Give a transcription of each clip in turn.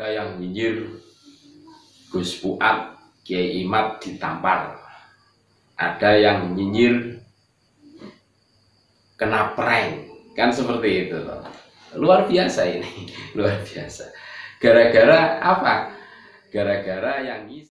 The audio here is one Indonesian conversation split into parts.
Ada yang nyinyir Gus Fuad, Kiai Imad ditampar. Ada yang nyinyir kena prank. Kan seperti itu loh. Luar biasa ini. Luar biasa. Gara-gara apa? Gara-gara yang ngisi.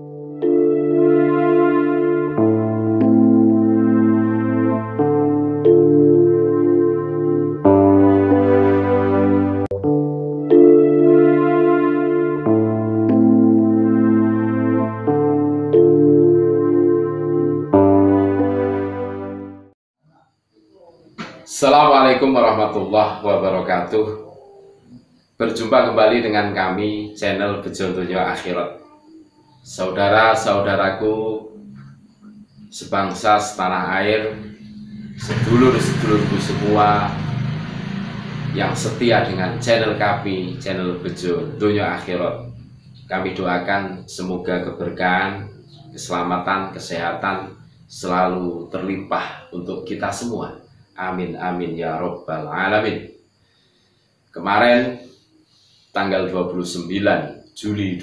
Assalamualaikum warahmatullahi wabarakatuh. Berjumpa kembali dengan kami, channel Bejo Donya Akhirat. Saudara-saudaraku sebangsa setanah air, sedulur-sedulurku semua yang setia dengan channel kami, channel Bejo Donya Akhirat, kami doakan semoga keberkahan, keselamatan, kesehatan selalu terlimpah untuk kita semua. Amin amin ya robbal alamin. Kemarin tanggal 29 Juli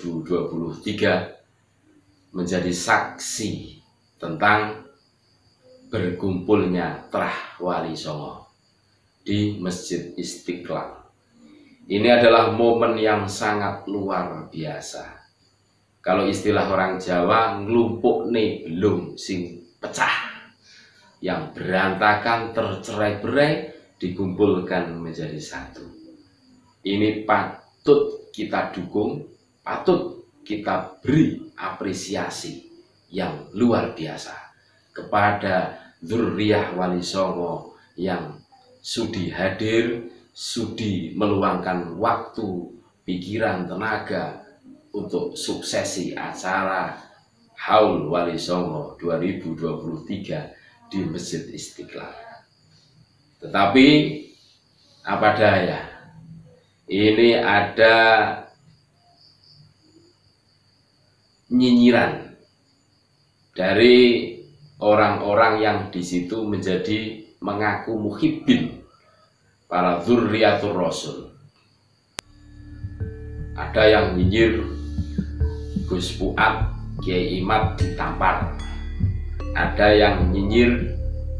2023 menjadi saksi tentang berkumpulnya Trah Wali Songo di Masjid Istiqlal. Ini adalah momen yang sangat luar biasa. Kalau istilah orang Jawa, nglumpuk nih belum sing pecah. Yang berantakan tercerai-berai dikumpulkan menjadi satu. Ini patut kita dukung, patut kita beri apresiasi yang luar biasa kepada dzurriyyah Wali Songo yang sudi hadir, sudi meluangkan waktu, pikiran, tenaga untuk suksesi acara Haul Wali Songo 2023 di Masjid Istiqlal. Tetapi apa daya, ini ada nyinyiran dari orang-orang yang di situ menjadi mengaku muhibbin para dzurriyyatur rasul. Ada yang nyinyir Gus Fuad, Kiai Imad ditampar. Ada yang nyinyir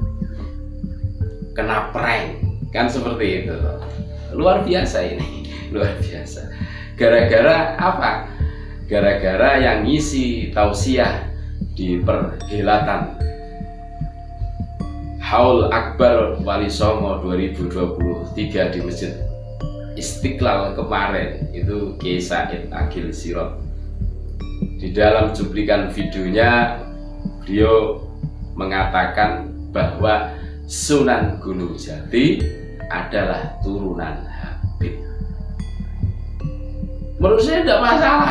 kena prank. Kan seperti itu. Luar biasa ini. Luar biasa. Gara-gara apa? Gara-gara yang ngisi tausiah di perhelatan Haul Akbar Wali Songo 2023 di Masjid Istiqlal kemarin, itu Kiai Said Agil Sirot. Di dalam cuplikan videonya beliau mengatakan bahwa Sunan Gunung Jati adalah turunan Habib. Menurut saya tidak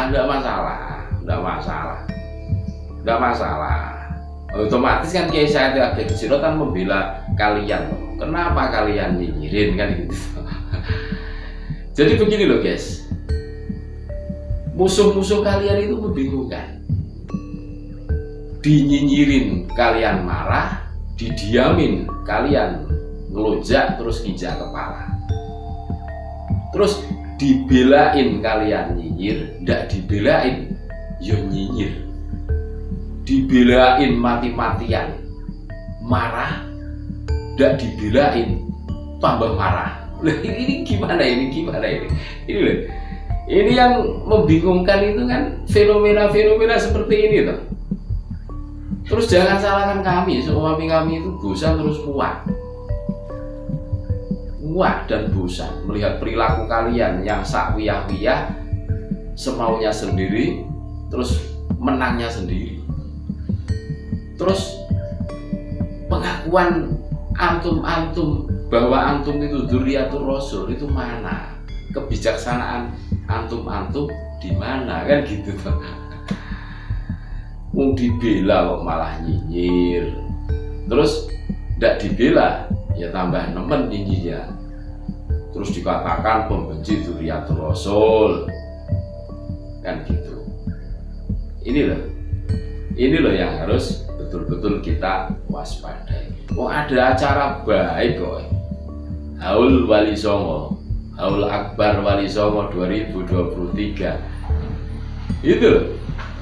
masalah. Otomatis kan Kiai Said Agil Sirot kan membela kalian. Kenapa kalian nyinyirin kan gitu? Jadi begini loh guys, musuh-musuh kalian itu membingungkan. Dinyinyirin kalian marah, didiamin kalian ngelonjak terus nginjak kepala. Terus dibelain kalian nyinyir, ndak dibelain yo nyinyir. Dibelain mati-matian marah, ndak dibelain tambah marah. Ini gimana ini? Ini loh. Ini yang membingungkan itu kan fenomena-fenomena seperti ini tuh. Terus jangan salahkan kami, suami kami itu bosan terus muak dan bosan melihat perilaku kalian yang sakwiyah-wiyah, semaunya sendiri, terus menangnya sendiri. Terus pengakuan antum bahwa antum itu dzurriyyatur rasul itu mana? Kebijaksanaan antum di mana kan gitu tuh. Mau dibela kok malah nyinyir. Terus tidak dibela ya tambah nemen nyinyirnya. Terus dikatakan pembenci dzurriyyatur rasul kan gitu. Ini loh yang harus betul-betul kita waspadai. Oh ada acara baik kok, Haul Wali Songo Haul Akbar Wali Songo 2023 itu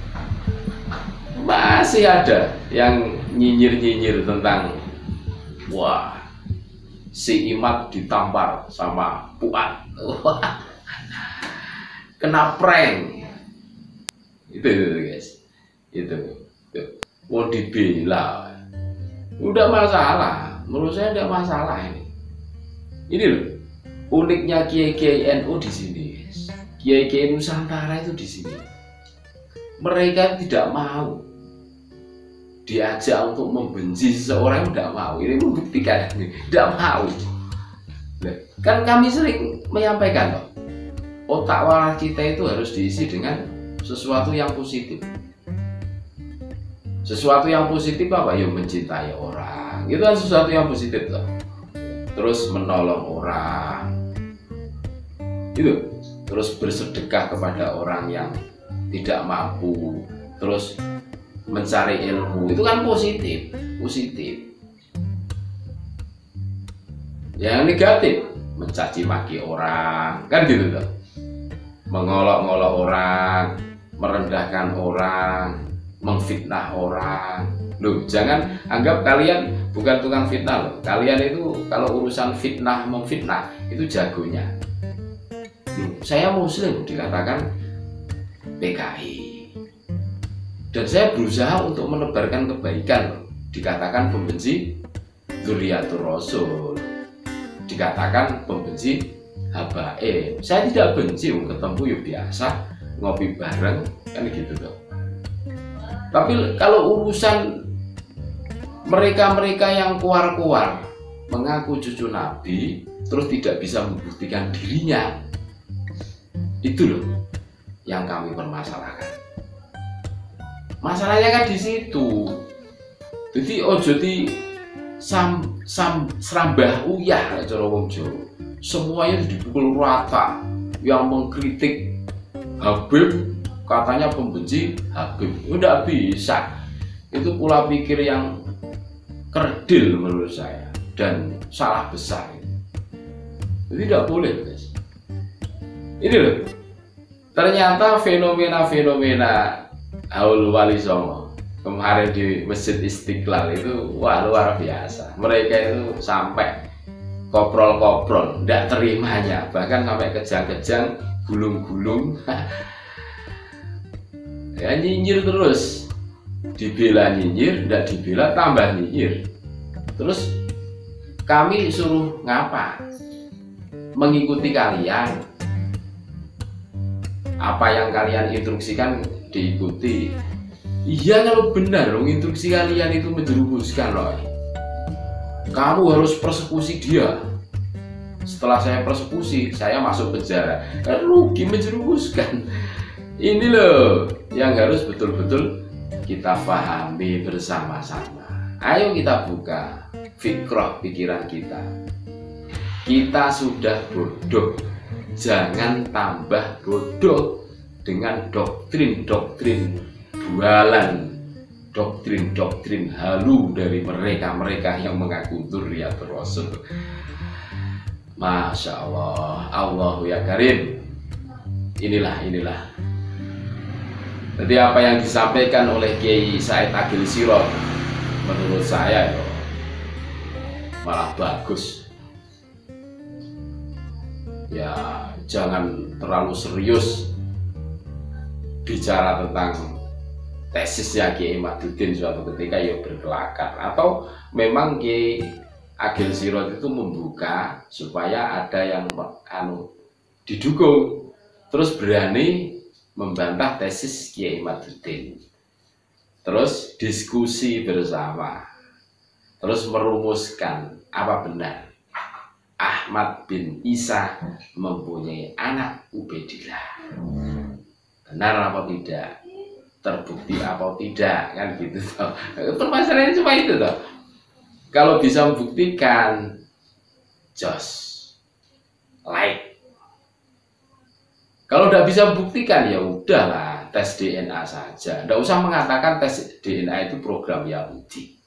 masih ada yang nyinyir-nyinyir tentang wah si Imad ditampar sama Puan kena prank itu guys itu mau dibela udah masalah menurut saya tidak masalah ini loh uniknya kiai-kiai NU di sini guys kiai-kiai Nusantara itu di sini mereka tidak mau diajak untuk membenci seseorang tidak mau ini membuktikan tidak mau kan kami sering menyampaikan loh otak waras kita itu harus diisi dengan sesuatu yang positif. Sesuatu yang positif apa? Ya mencintai orang. Itu kan sesuatu yang positif loh. Terus menolong orang. Itu. Terus bersedekah kepada orang yang tidak mampu. Terus mencari ilmu. Itu kan positif. Positif. Yang negatif mencaci maki orang. Kan gitu loh. Mengolok-olok orang, merendahkan orang, memfitnah orang. Loh, jangan anggap kalian bukan tukang fitnah loh. Kalian itu kalau urusan fitnah, memfitnah itu jagonya. Saya Muslim dikatakan PKI. Dan saya berusaha untuk menebarkan kebaikan loh. Dikatakan pembenci Dzurriyyatur Rasul. Dikatakan pembenci habaib. Saya tidak benci ketemu ya biasa ngopi bareng kan gitu loh. Tapi kalau urusan mereka-mereka yang kuar-kuar mengaku cucu Nabi terus tidak bisa membuktikan dirinya, itu loh yang kami permasalahkan. Masalahnya kan di situ. Jadi ojo di serambah uyah cara wong Jawa. Semuanya dipukul rata. Yang mengkritik Habib katanya pembenci Habib. Udah bisa. Itu pola pikir yang kerdil menurut saya dan salah besar. Jadi tidak boleh guys. Ini loh. Ternyata fenomena-fenomena Haul Wali Songo kemarin di Masjid Istiqlal itu wah luar biasa. Mereka itu sampai koprol-koprol, tidak terimanya, bahkan sampai kejang-kejang, gulung-gulung, ya nyinyir terus, dibela nyinyir, tidak dibela tambah nyinyir. Terus kami suruh ngapa? Mengikuti kalian, apa yang kalian instruksikan diikuti. Iya kalau benar, instruksi kalian itu menjerumuskan loh. Kamu harus persekusi dia. Setelah saya persekusi, saya masuk penjara. Kan rugi menjerumuskan. Ini loh yang harus betul-betul kita pahami bersama-sama. Ayo kita buka fikrah pikiran kita. Kita sudah bodoh. Jangan tambah bodoh dengan doktrin-doktrin bualan. Doktrin-doktrin halu dari mereka-mereka yang mengaku Dzurriyyatur Rasul. Masya Allah, Allahu ya Karim. Inilah. Jadi apa yang disampaikan oleh Kiai Said Agil Sirot menurut saya malah bagus. Ya jangan terlalu serius bicara tentang tesisnya Kiai Imaduddin suatu ketika ya berkelakar, atau memang Kiai Agil Sirot itu membuka supaya ada yang didukung terus berani membantah tesis Kiai Imaduddin, terus diskusi bersama, terus merumuskan apa benar Ahmad bin Isa mempunyai anak Ubaidillah, benar apa tidak, terbukti apa tidak, kan gitu toh. Permasalahannya cuma itu toh. Kalau bisa membuktikan, jos like. Kalau tidak bisa membuktikan ya udahlah, tes DNA saja. Tidak usah mengatakan tes DNA itu program Yahudi.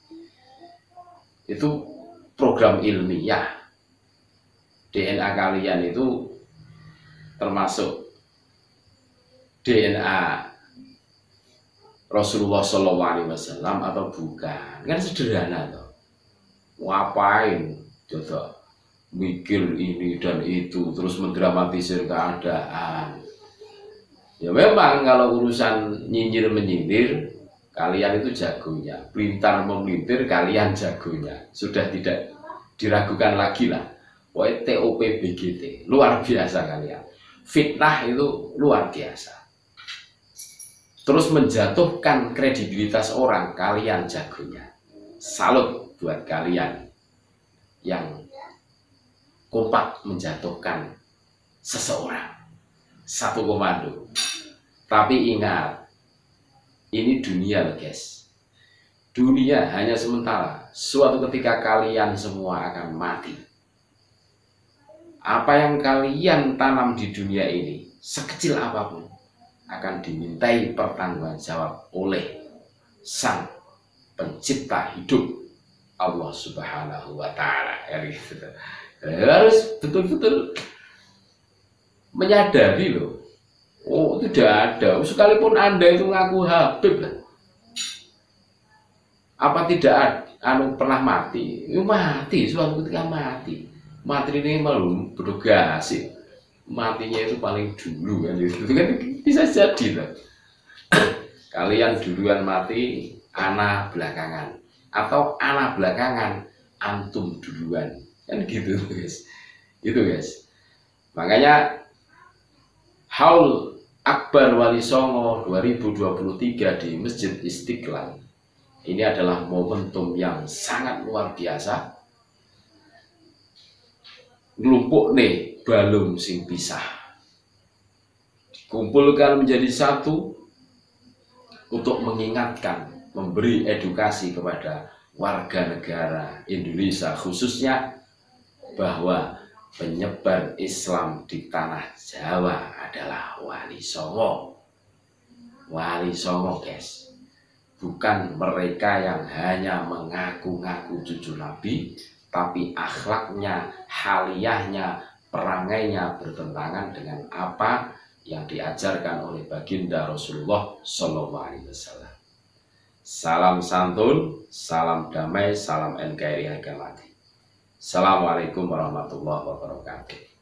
Itu program ilmiah. DNA kalian itu termasuk DNA Rasulullah SAW atau bukan? Kan sederhana toh. Ngapain coba mikir ini dan itu terus mendramatisir keadaan? Ya memang kalau urusan nyinyir menyindir kalian itu jagonya, pintar memelintir kalian jagonya, sudah tidak diragukan lagi lah. TOP BGT luar biasa kalian, fitnah itu luar biasa, terus menjatuhkan kredibilitas orang kalian jagonya. Salut buat kalian yang kompak menjatuhkan seseorang satu komando. Tapi ingat, ini dunia loh guys, dunia hanya sementara. Suatu ketika kalian semua akan mati. Apa yang kalian tanam di dunia ini, sekecil apapun, akan dimintai pertanggungjawab oleh Sang Pencipta hidup, Allah Subhanahu wa Ta'ala. Harus betul-betul menyadari loh. Oh, tidak ada. Sekalipun Anda itu ngaku Habib lah, apa tidak pernah mati? Mati, suatu ketika mati. Mati ini malu berdogasi. Matinya itu paling dulu kan, itu kan bisa jadi loh. Kalian duluan mati, ana belakangan, atau ana belakangan, antum duluan, kan gitu guys. Itu guys. Makanya Haul Akbar Wali Songo 2023 di Masjid Istiqlal ini adalah momentum yang sangat luar biasa. Ngelumpuk nih balung sing pisah, dikumpulkan menjadi satu untuk mengingatkan, memberi edukasi kepada warga negara Indonesia khususnya bahwa penyebar Islam di tanah Jawa adalah Wali Songo. Wali Songo guys, bukan mereka yang hanya mengaku-ngaku cucu Nabi, tapi akhlaknya, haliyahnya, perangainya bertentangan dengan apa yang diajarkan oleh baginda Rasulullah SAW. Salam santun, salam damai, salam NKRI harga mati. Assalamualaikum warahmatullahi wabarakatuh.